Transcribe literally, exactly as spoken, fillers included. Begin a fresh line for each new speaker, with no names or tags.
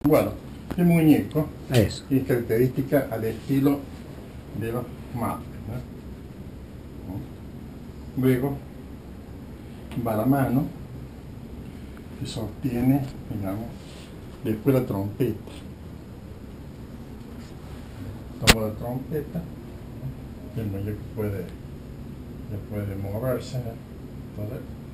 Bueno, el muñeco
Eso.
es característica al estilo de los Muppets, ¿no? Luego va la mano que sostiene, digamos, después la trompeta. Toma la trompeta, ¿no? El muñeco puede, puede moverse, ¿no? Entonces,